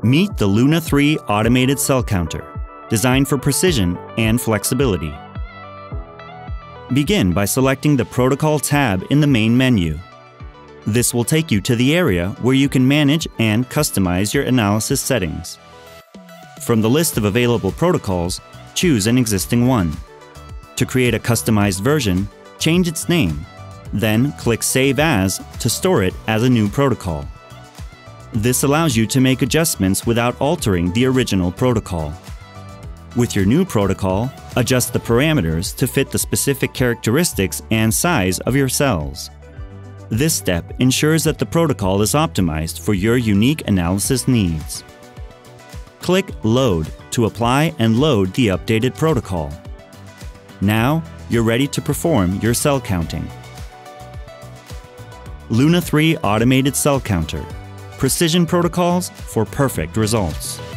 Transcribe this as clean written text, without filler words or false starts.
Meet the Luna 3 Automated Cell Counter, designed for precision and flexibility. Begin by selecting the Protocol tab in the main menu. This will take you to the area where you can manage and customize your analysis settings. From the list of available protocols, choose an existing one. To create a customized version, change its name. Then click Save As to store it as a new protocol. This allows you to make adjustments without altering the original protocol. With your new protocol, adjust the parameters to fit the specific characteristics and size of your cells. This step ensures that the protocol is optimized for your unique analysis needs. Click Load to apply and load the updated protocol. Now, you're ready to perform your cell counting. Luna 3 Automated Cell Counter. Precision protocols for perfect results.